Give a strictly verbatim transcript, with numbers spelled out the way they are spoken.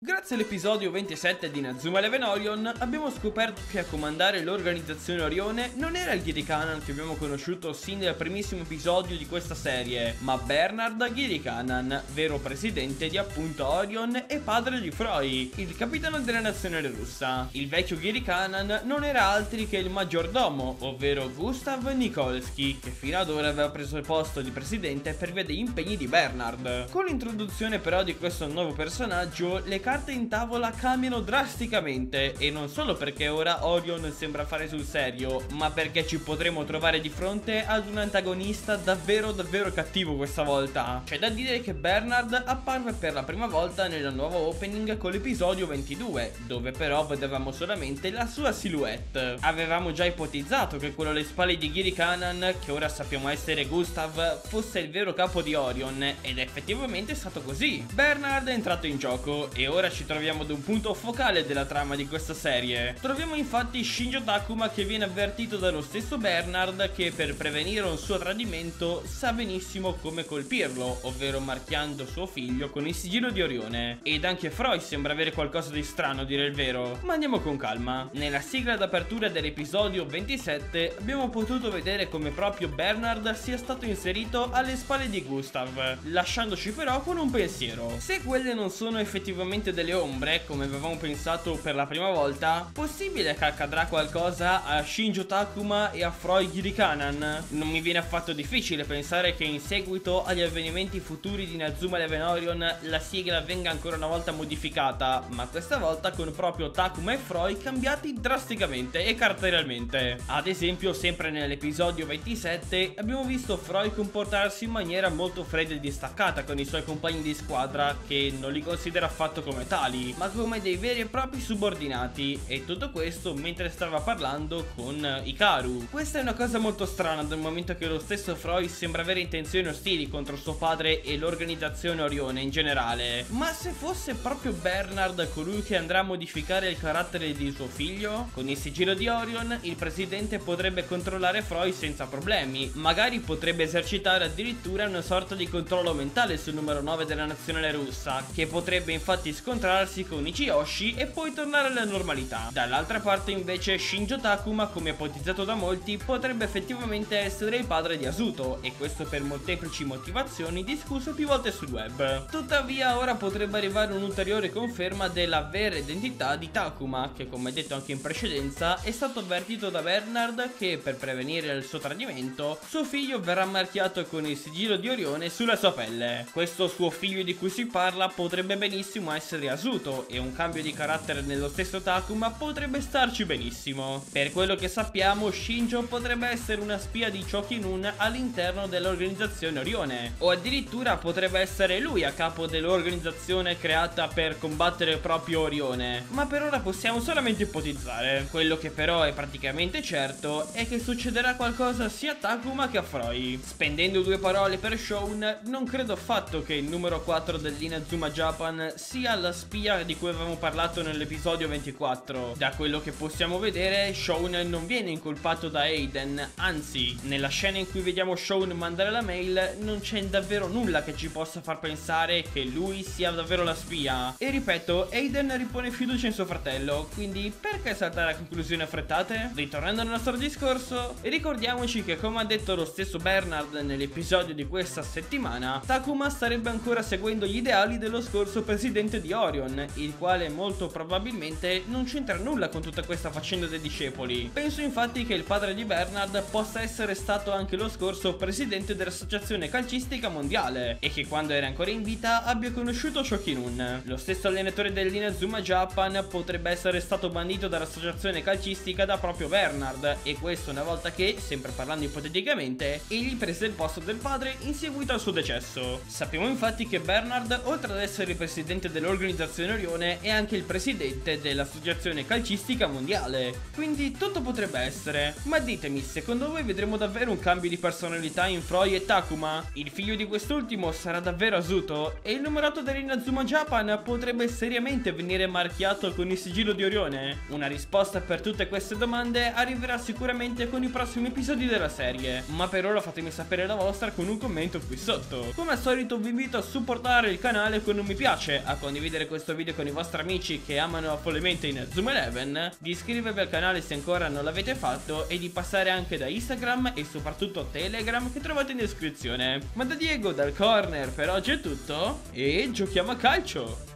Grazie all'episodio ventisette di Inazuma Eleven Orion abbiamo scoperto che a comandare l'organizzazione Orione non era il Girikanan che abbiamo conosciuto sin dal primissimo episodio di questa serie, ma Bernard Girikanan, vero presidente di appunto Orion e padre di Froi, il capitano della nazione russa. Il vecchio Girikanan non era altri che il maggiordomo, ovvero Gustav Nikolsky, che fino ad ora aveva preso il posto di presidente per via degli impegni di Bernard. Con l'introduzione però di questo nuovo personaggio, le carte in tavola cambiano drasticamente, e non solo perché ora Orion sembra fare sul serio, ma perché ci potremo trovare di fronte ad un antagonista davvero davvero cattivo questa volta. C'è da dire che Bernard apparve per la prima volta nella nuova opening con l'episodio ventidue, dove però vedevamo solamente la sua silhouette. Avevamo già ipotizzato che quello alle spalle di Girikanan, che ora sappiamo essere Gustav, fosse il vero capo di Orion, ed effettivamente è stato così. Bernard è entrato in gioco e ora ci troviamo ad un punto focale della trama di questa serie. Troviamo infatti Shinjo Takuma che viene avvertito dallo stesso Bernard che per prevenire un suo tradimento sa benissimo come colpirlo, ovvero marchiando suo figlio con il sigillo di Orione. Ed anche Froi sembra avere qualcosa di strano, a dire il vero. Ma andiamo con calma. Nella sigla d'apertura dell'episodio ventisette abbiamo potuto vedere come proprio Bernard sia stato inserito alle spalle di Gustav, lasciandoci però con un pensiero. Se quelle non sono effettivamente delle ombre, come avevamo pensato per la prima volta, possibile che accadrà qualcosa a Shinjo Takuma e a Froi Girikanan? Non mi viene affatto difficile pensare che in seguito agli avvenimenti futuri di Inazuma Eleven Orion la sigla venga ancora una volta modificata, ma questa volta con proprio Takuma e Froi cambiati drasticamente e caratterialmente. Ad esempio, sempre nell'episodio ventisette abbiamo visto Froi comportarsi in maniera molto fredda e distaccata con i suoi compagni di squadra, che non li considera affatto come tali, ma come dei veri e propri subordinati, e tutto questo mentre stava parlando con Hikaru. Questa è una cosa molto strana, dal momento che lo stesso Froi sembra avere intenzioni ostili contro suo padre e l'organizzazione Orione in generale. Ma se fosse proprio Bernard colui che andrà a modificare il carattere di suo figlio, con il sigillo di Orion il presidente potrebbe controllare Froi senza problemi, magari potrebbe esercitare addirittura una sorta di controllo mentale sul numero nove della nazione russa, che potrebbe infatti scontrarsi con Ichiyoshi e poi tornare alla normalità. Dall'altra parte invece Shinjo Takuma, come ipotizzato da molti, potrebbe effettivamente essere il padre di Asuto, e questo per molteplici motivazioni discusse più volte sul web. Tuttavia ora potrebbe arrivare un'ulteriore conferma della vera identità di Takuma, che come detto anche in precedenza è stato avvertito da Bernard che per prevenire il suo tradimento suo figlio verrà marchiato con il sigillo di Orione sulla sua pelle. Questo suo figlio di cui si parla potrebbe benissimo essere Asuto, e un cambio di carattere nello stesso Takuma potrebbe starci benissimo. Per quello che sappiamo, Shinjo potrebbe essere una spia di Chokinun all'interno dell'organizzazione Orione, o addirittura potrebbe essere lui a capo dell'organizzazione creata per combattere proprio Orione, ma per ora possiamo solamente ipotizzare. Quello che però è praticamente certo è che succederà qualcosa sia a Takuma che a Froi. Spendendo due parole per Shoun, non credo affatto che il numero quattro dell'Inazuma Japan sia la spia di cui avevamo parlato nell'episodio ventiquattro. Da quello che possiamo vedere, Shoun non viene incolpato da Aiden, anzi, nella scena in cui vediamo Shoun mandare la mail non c'è davvero nulla che ci possa far pensare che lui sia davvero la spia. E ripeto, Aiden ripone fiducia in suo fratello, quindi perché saltare a conclusioni affrettate? Ritornando al nostro discorso, ricordiamoci che, come ha detto lo stesso Bernard nell'episodio di questa settimana, Takuma starebbe ancora seguendo gli ideali dello scorso presidente di Orion, il quale molto probabilmente non c'entra nulla con tutta questa faccenda dei discepoli. Penso infatti che il padre di Bernard possa essere stato anche lo scorso presidente dell'associazione calcistica mondiale, e che quando era ancora in vita abbia conosciuto Chokinun. Lo stesso allenatore dell'Inazuma Japan potrebbe essere stato bandito dall'associazione calcistica da proprio Bernard, e questo una volta che, sempre parlando ipoteticamente, egli prese il posto del padre in seguito al suo decesso. Sappiamo infatti che Bernard, oltre ad essere il presidente dell'organizzazione Orione, è anche il presidente dell'associazione calcistica mondiale, quindi tutto potrebbe essere. Ma ditemi, secondo voi vedremo davvero un cambio di personalità in Froi e Takuma? Il figlio di quest'ultimo sarà davvero Asuto, e il numerato dell'Inazuma Japan potrebbe seriamente venire marchiato con il sigillo di Orione? Una risposta per tutte queste domande arriverà sicuramente con i prossimi episodi della serie, ma per ora fatemi sapere la vostra con un commento qui sotto. Come al solito vi invito a supportare il canale con un mi piace, a condividere condividere questo video con i vostri amici che amano follemente in Zoom Eleven, di iscrivervi al canale se ancora non l'avete fatto e di passare anche da Instagram e soprattutto Telegram che trovate in descrizione. Ma da Diego, dal corner, per oggi è tutto e giochiamo a calcio!